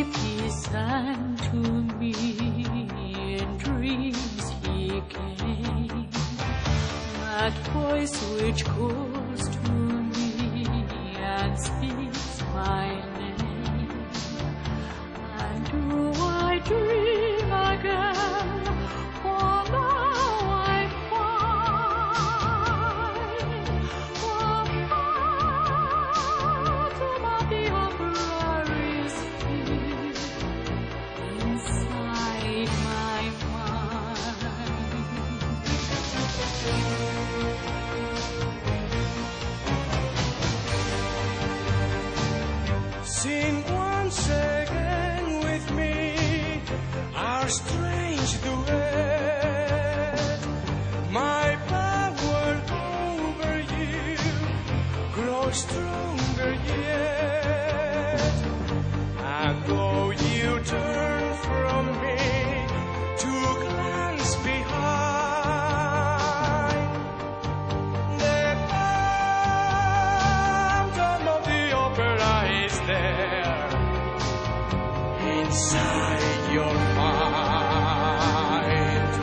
sleep he sang to me, in dreams he came. That voice which calls to me and speaks my name. And do I dream again? For now I find the phantom of the opera is here inside my mind. Sing once again with me our strange duet. My power over you grows stronger yet. And though you turn from me to glance behind, the phantom of the opera is there inside your mind.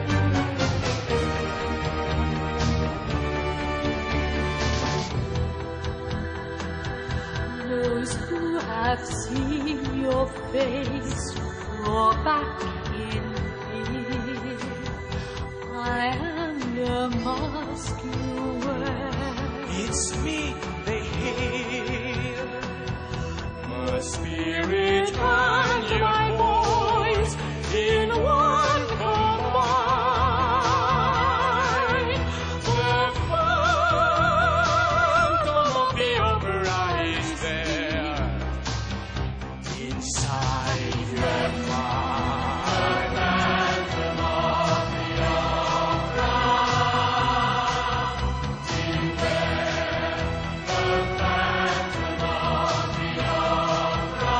Those who have seen your face draw back in fear. I am the mask you wear. It's me they hear. My spirit and my voice in one combine. The phantom of the opera is there inside your mind. The phantom of the opera. Beware the phantom of the opera.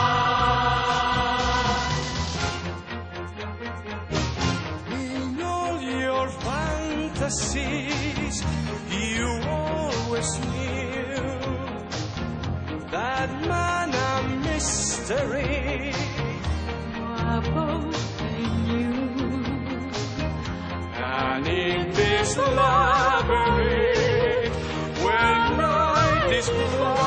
In all your fantasies, you always knew that man a mystery. We're both in you. And in this labyrinth, where night is bright,